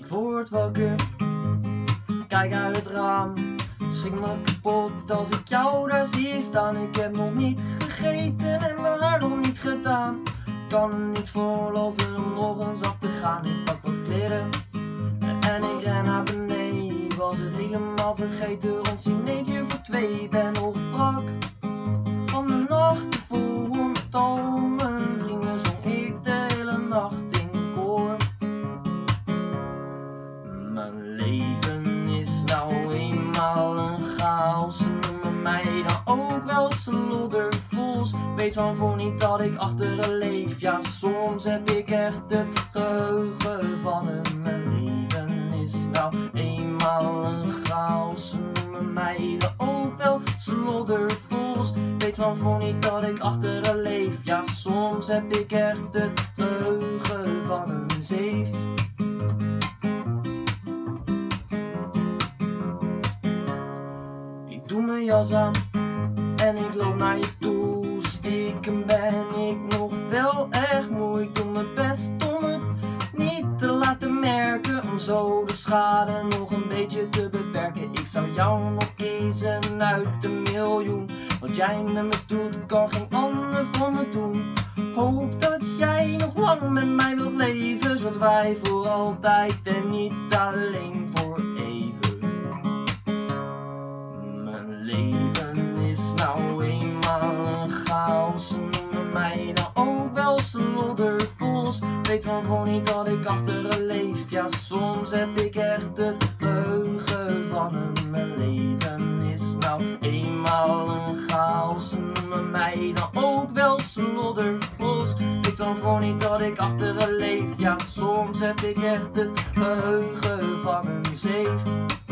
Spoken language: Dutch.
Ik word wakker, kijk uit het raam, schrik me kapot als ik jou daar zie staan. Ik heb nog niet gegeten en mijn haar nog niet gedaan. Ik kan er niet veroorloven om nog eens af te gaan. Ik pak wat kleren en ik ren naar beneden. Ik was het helemaal vergeten, ons dinertje voor twee. Ben nog brak van de nacht ervoor. Met al mijn vrienden zong ik de hele nacht in koor. Mijn leven is nou eenmaal een chaos. Ze noemen mij dan ook wel sloddervos. Weet van voor niet dat ik achteren leef. Ja, soms heb ik echt het geheugen van hem. Mijn leven is nou eenmaal een chaos. Ze noemen mij dan ook wel sloddervos. Weet van voor niet dat ik achteren leef. Ja, soms heb ik echt het geheugen van een zeef. Ik doe mijn jas aan en ik loop naar je toe. Stiekem ben ik nog wel erg moe. Ik doe mijn best om het niet te laten merken, om zo de schade nog een beetje te beperken. Ik zou jou nog kiezen uit de miljoen. Wat jij met me doet, kan geen ander voor me doen. Hoop dat jij nog lang met mij wilt leven, zodat wij voor altijd en niet alleen voor even. Mijn leven is nou eenmaal een chaos. Ze noemen mij dan ook wel sloddervos. Weet van voor niet dat ik achteren leef. Ja, soms heb ik echt het geheugen van hem. Mijn leven is nou eenmaal een chaos. Ze noemen mij dan ook wel sloddervos. Weet van voor niet dat ik achteren leef. Ja, soms heb ik echt het geheugen van een zeef.